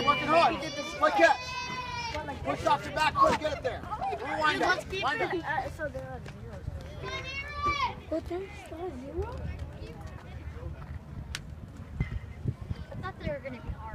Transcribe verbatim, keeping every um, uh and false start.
Working hard. Quick catch. Push off your back foot, get it there. Rewind up. Wind up. Uh, so they're on zero. But they're still zero? I thought they were going to be hard.